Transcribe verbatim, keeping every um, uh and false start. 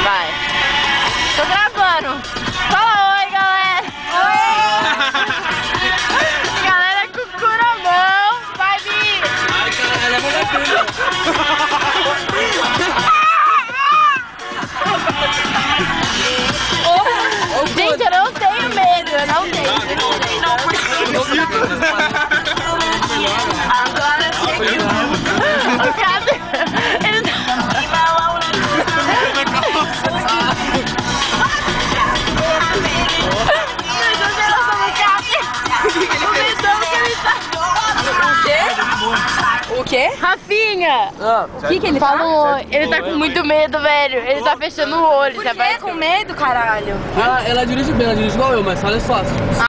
Vai. Tô gravando. Fala oi, galera. Oi. Galera com cu na mão. Vai vir. Ai, cara, ela vai bater. Gente, eu não tenho medo. Eu não tenho. Não, agora sim. O cara... Ele tá... O quê? Rafinha! Ah, o que que ele falou? tá? Ele tá com muito medo, velho. Ele tá fechando o olho. Por Você que vai com medo, caralho? Ela, ela dirige bem, ela dirige igual eu, mas olha só.